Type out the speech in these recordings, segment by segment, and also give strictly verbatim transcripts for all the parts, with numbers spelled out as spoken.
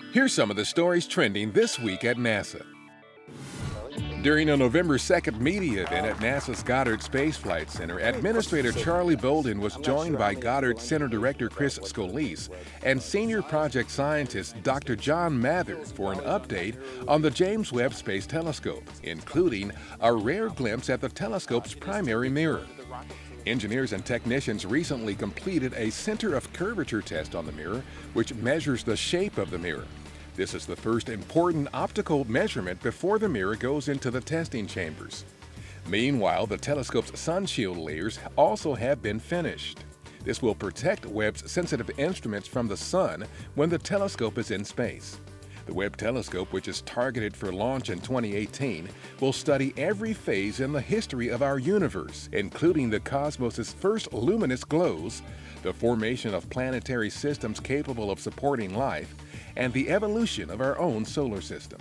Here's some of the stories trending this week at NASA. During a November second media event at NASA's Goddard Space Flight Center, Administrator Charlie Bolden was joined by Goddard Center Director Chris Scolese and Senior Project Scientist Doctor John Mather for an update on the James Webb Space Telescope, including a rare glimpse at the telescope's primary mirror. Engineers and technicians recently completed a center of curvature test on the mirror, which measures the shape of the mirror. This is the first important optical measurement before the mirror goes into the testing chambers. Meanwhile, the telescope's sunshield layers also have been finished. This will protect Webb's sensitive instruments from the sun when the telescope is in space. The Webb Telescope, which is targeted for launch in twenty eighteen, will study every phase in the history of our universe, including the cosmos's first luminous glows, the formation of planetary systems capable of supporting life, and the evolution of our own solar system.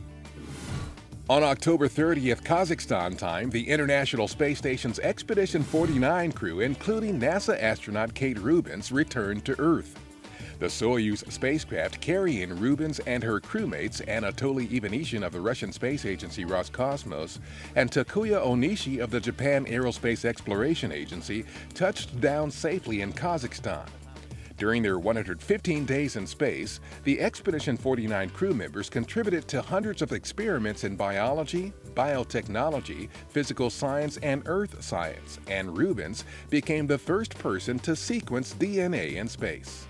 On October thirtieth, Kazakhstan time, the International Space Station's Expedition forty-nine crew, including NASA astronaut Kate Rubins, returned to Earth. The Soyuz spacecraft carrying Rubins and her crewmates Anatoly Ivanishin of the Russian space agency Roscosmos and Takuya Onishi of the Japan Aerospace Exploration Agency touched down safely in Kazakhstan. During their one hundred fifteen days in space, the Expedition forty-nine crew members contributed to hundreds of experiments in biology, biotechnology, physical science, and earth science, and Rubins became the first person to sequence D N A in space.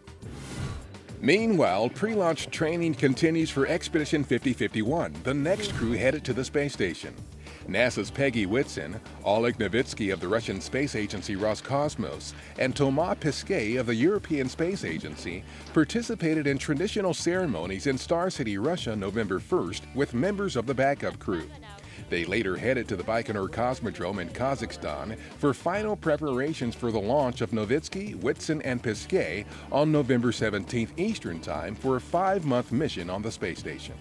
Meanwhile, pre-launch training continues for Expedition fifty fifty-one, the next crew headed to the space station. NASA's Peggy Whitson, Oleg Novitsky of the Russian space agency Roscosmos, and Thomas Pesquet of the European Space Agency participated in traditional ceremonies in Star City, Russia, November first, with members of the backup crew. They later headed to the Baikonur Cosmodrome in Kazakhstan for final preparations for the launch of Novitsky, Whitson, and Pesquet on November seventeenth Eastern Time for a five-month mission on the space station.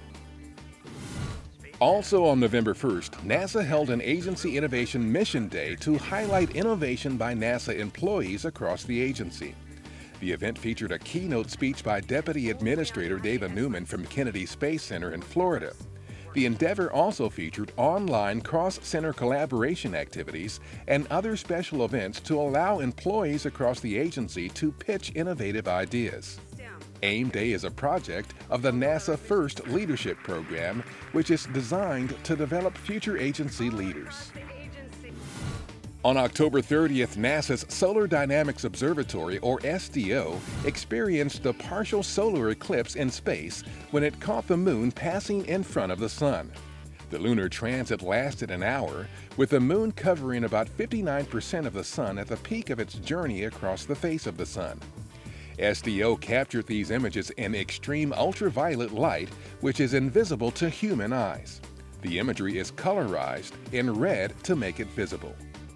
Also on November first, NASA held an Agency Innovation Mission Day to highlight innovation by NASA employees across the agency. The event featured a keynote speech by Deputy Administrator David Newman from Kennedy Space Center in Florida. The endeavor also featured online cross-center collaboration activities and other special events to allow employees across the agency to pitch innovative ideas. AIM Day is a project of the NASA First Leadership Program, which is designed to develop future agency leaders. On October thirtieth, NASA's Solar Dynamics Observatory, or S D O, experienced a partial solar eclipse in space when it caught the moon passing in front of the sun. The lunar transit lasted an hour, with the moon covering about fifty-nine percent of the sun at the peak of its journey across the face of the sun. S D O captured these images in extreme ultraviolet light, which is invisible to human eyes. The imagery is colorized in red to make it visible.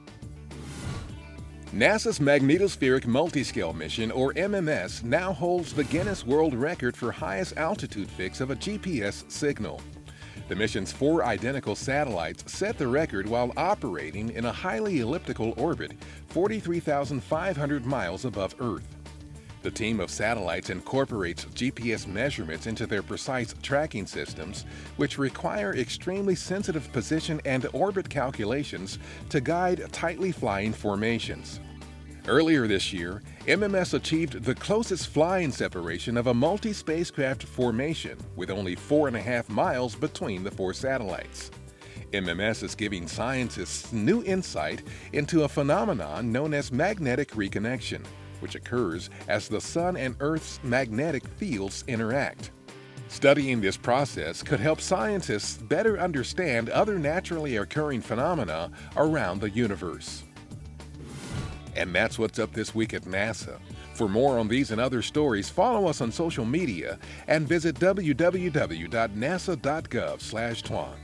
NASA's Magnetospheric Multiscale Mission, or M M S, now holds the Guinness World Record for highest altitude fix of a G P S signal. The mission's four identical satellites set the record while operating in a highly elliptical orbit, forty-three thousand five hundred miles above Earth. The team of satellites incorporates G P S measurements into their precise tracking systems, which require extremely sensitive position and orbit calculations to guide tightly flying formations. Earlier this year, M M S achieved the closest flying separation of a multi-spacecraft formation, with only four and a half miles between the four satellites. M M S is giving scientists new insight into a phenomenon known as magnetic reconnection, which occurs as the Sun and Earth's magnetic fields interact. Studying this process could help scientists better understand other naturally occurring phenomena around the universe. And that's what's up this week at NASA. For more on these and other stories, follow us on social media and visit w w w dot nasa dot gov slash twan.